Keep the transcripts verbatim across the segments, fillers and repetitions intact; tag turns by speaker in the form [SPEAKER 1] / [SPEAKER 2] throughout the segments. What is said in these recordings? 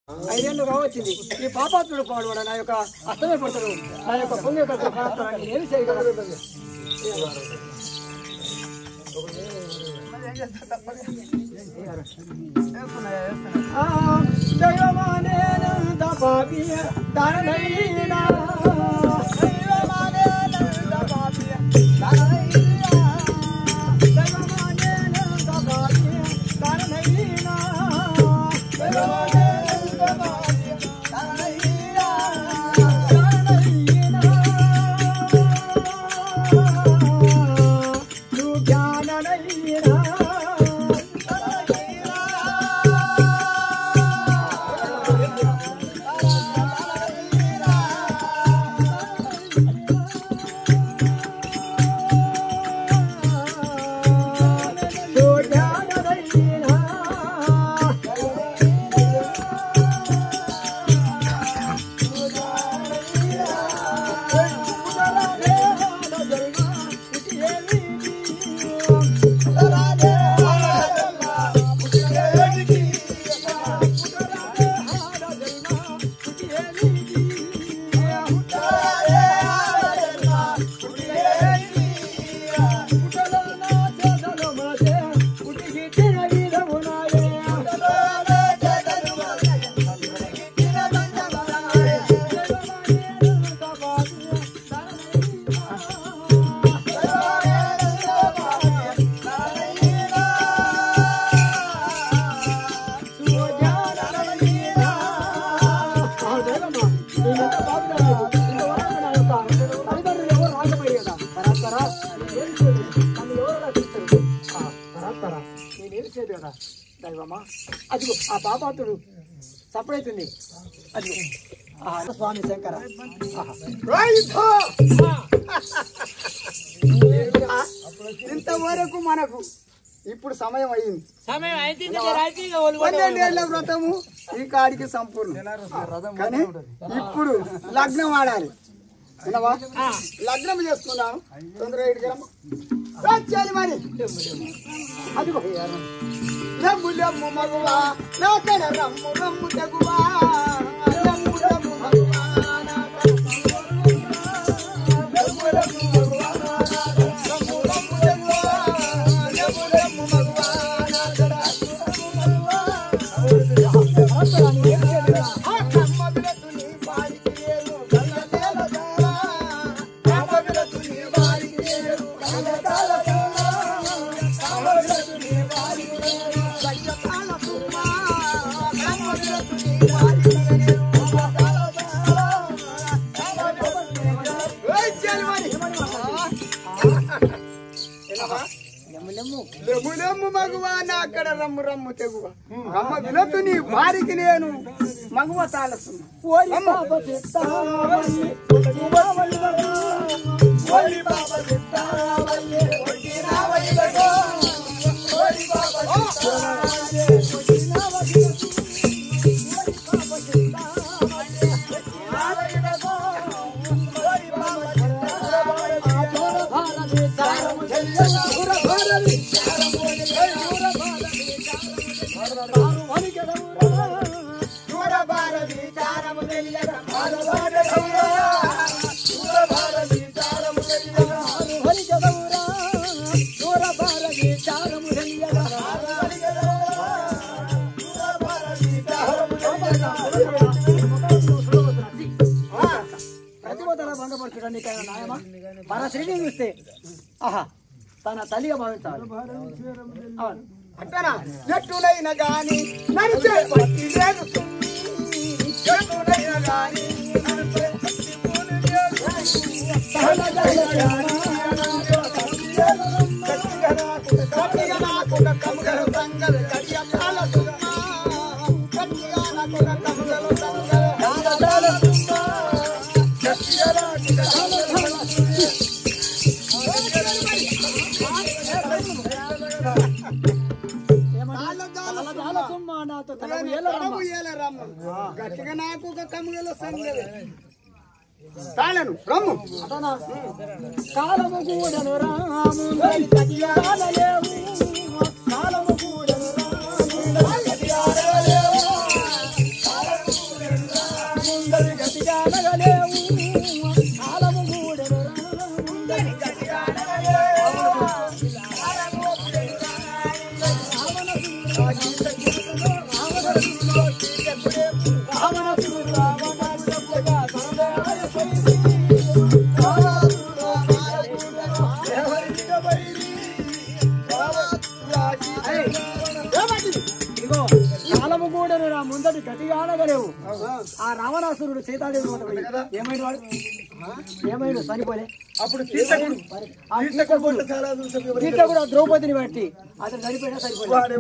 [SPEAKER 1] ఐదేళ్ళు రావచ్చింది. ఈ పాపాత్ముడు పాడు నా యొక్క అస్తమే పడతాడు, నా యొక్క పుణ్య పడతాడు. ఏమి చేయగలరు? దైవమా అదిగో ఆ పాపాత్ముడు సపడైతుంది. అదిగో స్వామి శంకర ఇంతవరకు మనకు ఇప్పుడు సమయం అయింది. పన్నెండేళ్ల వ్రతము ఈ కాడికి సంపూర్ణం. కానీ ఇప్పుడు లగ్నం ఆడాలి. వినవా? లగ్నం చేసుకున్నాను. తొందరగా ఇడికి మరి అదిగో రమ్ము రమ్ము మగువా నాకడ రమ్ము రమ్ము తగువా రమ్ము రమ్ము మగువా రమ్ము రమ్ము మగువా రమ్ము రమ్ము తగువా రమ్ము రమ్ము మగువా నాకడ లెమ్ము మగువా నాకడ రమ్ము రమ్ము తెగువ అమ్మ విలతు నీ వారికి నేను మగువ తాళస్తున్నా. ప్రతిభతల భంగపరచడాన్ని నాయమా మన శ్రీని చూస్తే ఆహా తన తల్లిగా భావించాలి. అంటారా? ఎట్టునైనా గాని నడిచే పట్టి లేదు, ఎట్టునైనా గాని నడిచే పట్టి పోలు లేదు, కట్టిగా నాకు కముగల సంగల కడియ కాల సుమ్మా కట్టిగా నాకు కముగల సంగల కాల కాల సుమ్మా కట్టిగా గట్టిగా నాకు ఒక కముగల సంగల తాళను రమ్ము కాలము కూడను రాము కటియాలలేవు కాలము కూడను రాము కటియాలలేవు
[SPEAKER 2] ముందటి గట్టిగా ఆనగలేవు. ఆ రావణాసురుడు సీతాదేవి ఏమైనా వాడు ఏమైనా చనిపోలే. అప్పుడు కూడా ద్రౌపదిని బట్టి అతను చనిపోయినా సరిపోయి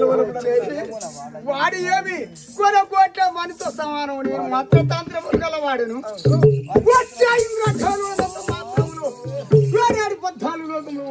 [SPEAKER 1] వాడు ఏమి కొన కోట్ల మనతో సమానం. నేను మాత్రం తంత్రములు గలవాడును. పద్నాలుగు లోకంలో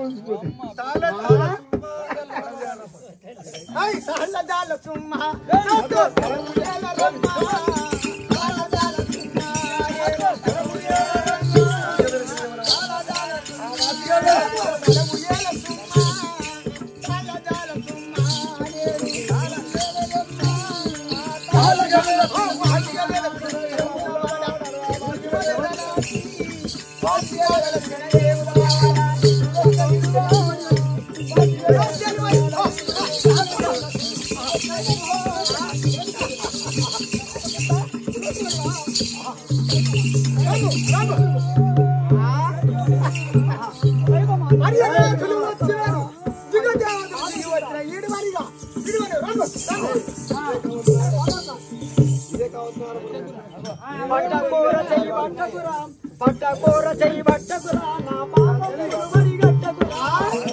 [SPEAKER 2] పట్టకూర చెయ్యి పట్టకురా పట్టకూర చెయ్యి పట్టకురా నా పాపములు మరిగట్టకురా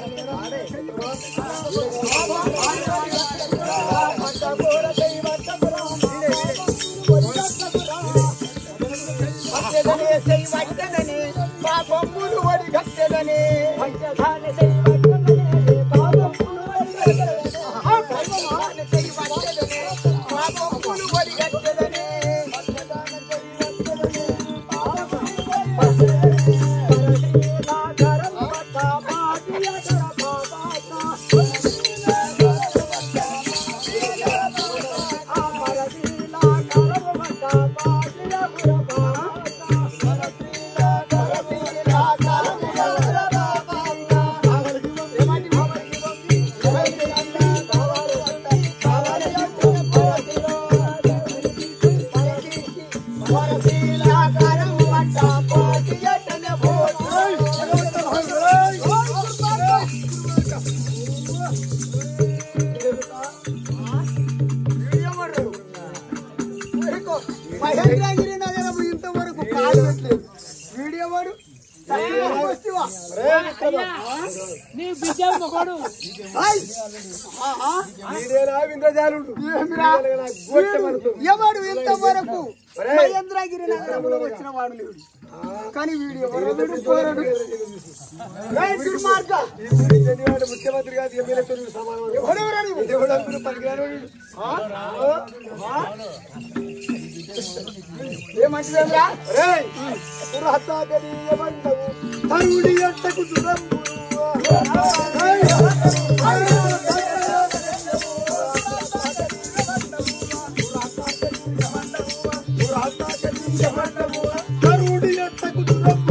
[SPEAKER 2] పట్టకూర చెయ్యి పట్టకురా పట్టదనే చెయ్యి పట్టదనే పాపములు మరిగట్టదనే పంచదానే చెయ్యి పట్టదనే పాపములు మరిగట్టదనే పంచదానే చెయ్యి పట్టదనే పాపములు మరిగట్టదనే ఇంతవరకు కాదు వీడియో వాడు ఎవడు ఇంతవరకు మహేంద్రగిరి నగరంలో వచ్చిన వాడు లేడు. కానీ వీడియో ముఖ్యమంత్రి కాదు ఏమంటుందా తరుడి ఎంతకు కరుడి ఎంతకు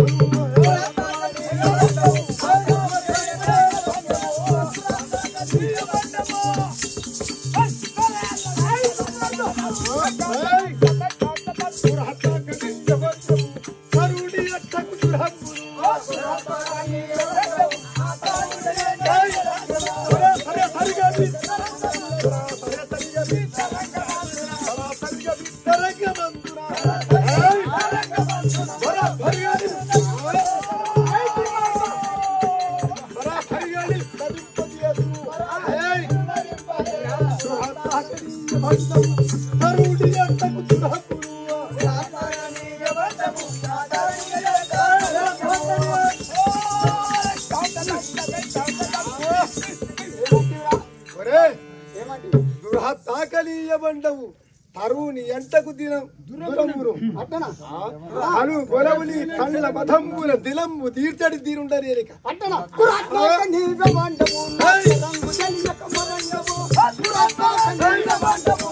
[SPEAKER 2] తాకలీయబండవు తరువుని ఎంటకు దినం దురమురు అట్టనా అను గొలవులి కళ్ళ మధంబుల దిలంబు తీర్చడి తీరుండని ఎరిక అట్టనా కురాత్మక నీవబండవు రంగు జలియక మరంగవు కురాత్మక నీవబండవు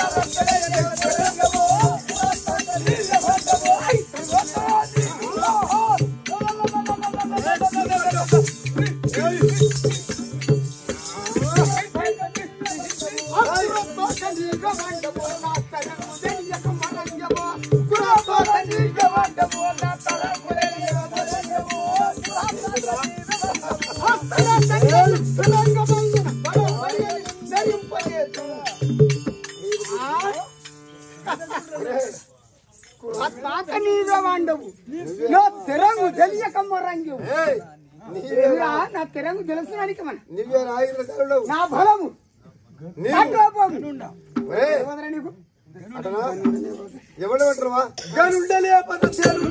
[SPEAKER 2] రంగవు
[SPEAKER 1] తెరంగు తెలియకమ్మ రంగు నా తెరంగు తెలుసునానికి మన నా బలము
[SPEAKER 3] ఎవడు అంటారా గనుండలే పదచేలు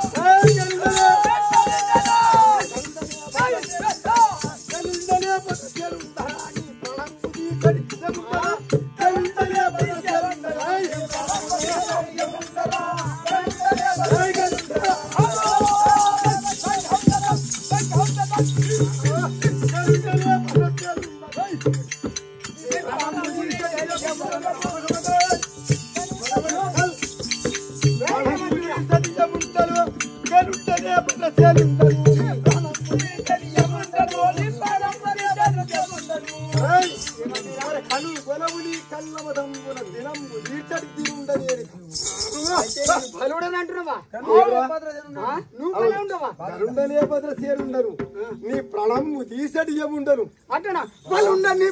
[SPEAKER 3] గరుండనే భద్ర చేరుండరు నీ ప్రణము తీసటి ఏముండరు
[SPEAKER 1] అట్టనా బలుండ నీ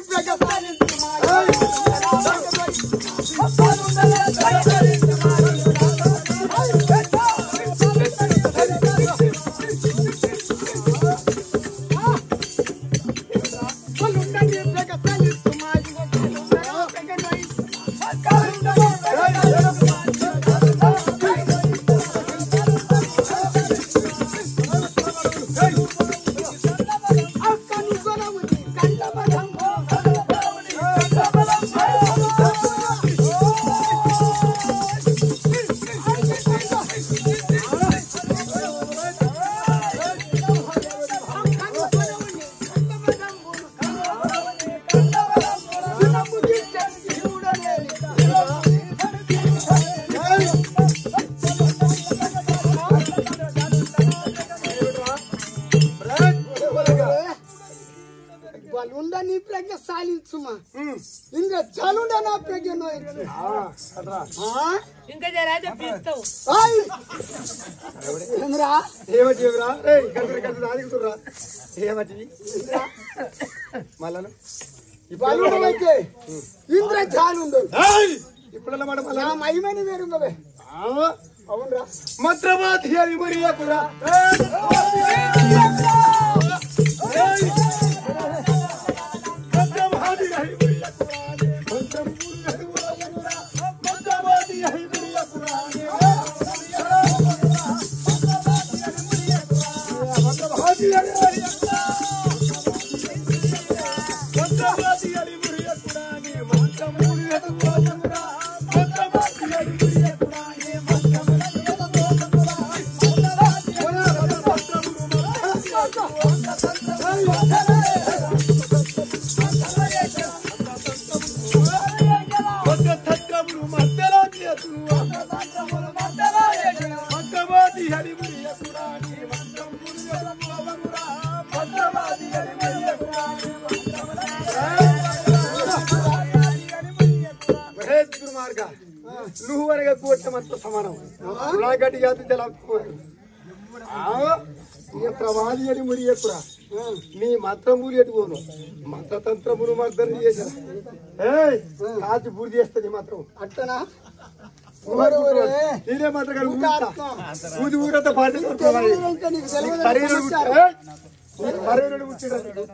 [SPEAKER 1] బలుండ నీ ప్రజ్ఞ సాలించుమా ఇంకా చలుండ నా ప్రజ్ఞ
[SPEAKER 4] ఇంకా జరైతే పిస్తావు
[SPEAKER 3] ఏమటి ఏమరా ఆదుకుతుర్రా ఏమటి మళ్ళా
[SPEAKER 1] బలుడమైతే ఇంద్ర చాలుండు
[SPEAKER 3] ఇప్పుడు మాట
[SPEAKER 1] నా మహిమని వేరుంగవే అవునరా
[SPEAKER 3] మంత్రమాతి అని మరియకురా నువ్వు అనగా కోట్ల మొత్తం సమానం ఉలాగడ్డి జాతి ప్రవాది అని మురియకురా నీ మంత్రమూలి ఎటుకోను మంత్రతంత్రమును మర్దన చేసిన కాచి బూడి చేస్తుంది మాత్రం
[SPEAKER 1] అట్టనా
[SPEAKER 3] నేనే మాత్రం ఊది ఊరంతా పాటి మరేడు కూర్చుంటాడు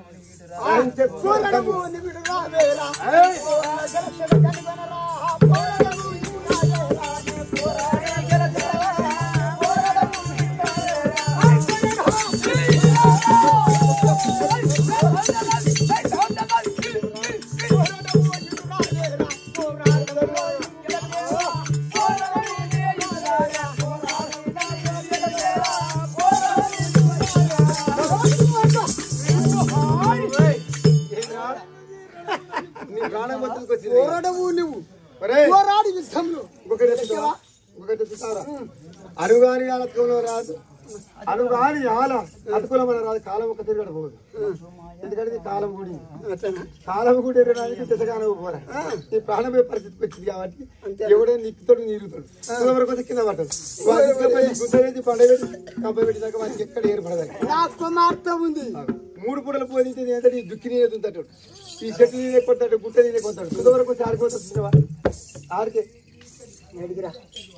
[SPEAKER 3] అడుగాని అలకంలో రాదు అను రాని ఆల అనుకూలమైన రాదు కాలం ఒక తిరగడ పోదు ఎందుకంటే ఇది కాలం గుడి కాలం గుడి ఎరడానికి దిశగానే పోరా నీ ప్రాణమే పరిస్థితికి వచ్చింది కాబట్టి ఎవడైనా నిక్కుతాడు నీరుతాడు ఎవరికి వచ్చి కింద పట్టదు గుద్దరేది పండగ కంప పెట్టినాక మనకి ఎక్కడ ఏర్పడదు
[SPEAKER 1] నాకు కుమార్తె ఉంది
[SPEAKER 3] మూడు పూటలు పోయింది ఏంటంటే ఈ దుక్కి నీళ్ళు ఉంటాడు ఈ చెట్టు నీళ్ళే కొంటాడు గుట్ట నీళ్ళే కొంటాడు కింద వరకు వచ్చి ఆడిపోతుంది ఆడికే
[SPEAKER 2] ఎడిగిరా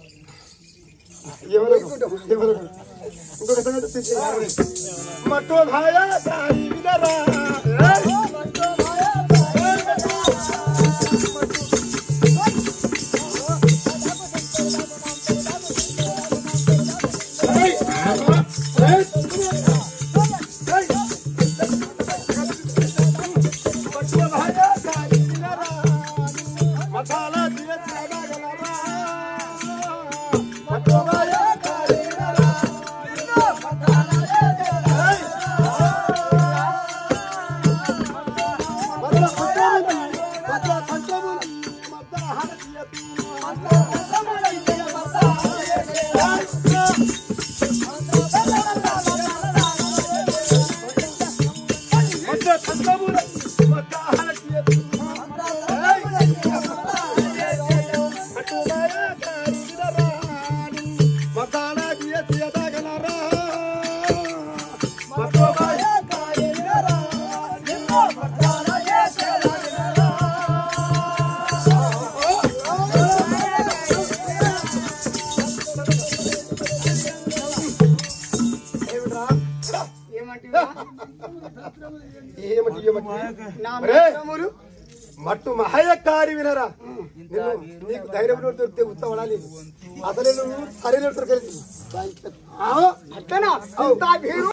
[SPEAKER 3] ఎవరు ఎవరు ఇంకొక సంగతి మట్టో భాయా సాయి విదరా మట్టు మహయకారి వినరా నీకు ధైర్యం దొరికితే ఉత్తవడాలి అసలే నువ్వు సరైన దొరకలేదు
[SPEAKER 1] అట్టనా